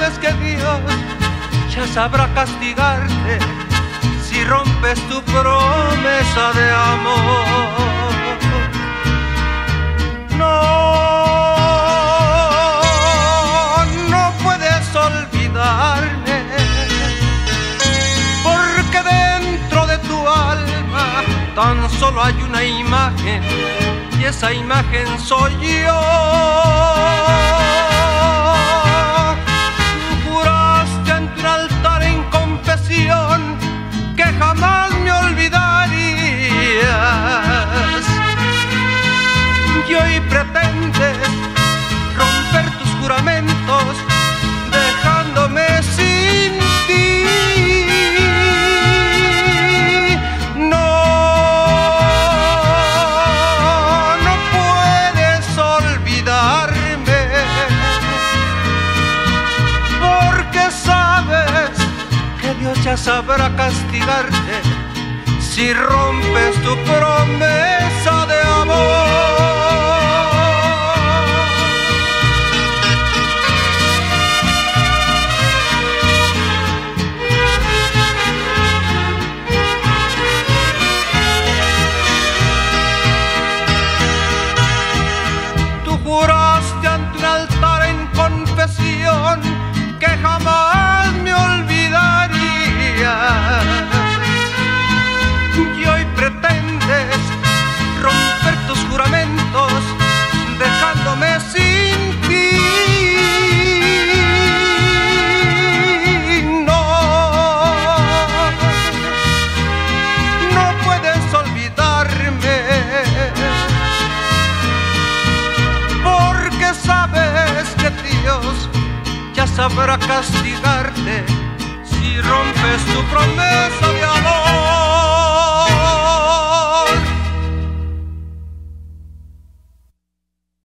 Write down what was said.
sabes que Dios ya sabrá castigarte si rompes tu promesa de amor. No puedes olvidarme, porque dentro de tu alma tan solo hay una imagen, y esa imagen soy yo. Juraste ante un altar en confesión que jamás me olvidarías, y hoy pretendes romper tus juramentos dejándome sin ti. No puedes olvidarme, porque sabes que Dios ya sabrá castigarte si rompes tu promesa de amor. Juraste ante un altar en confesión que jamás me olvidarías, y hoy pretendes romper tus juramentos dejándome sin ti. No puedes olvidarme, porque sabes que Dios ya sabrá castigarte si rompes tu promesa.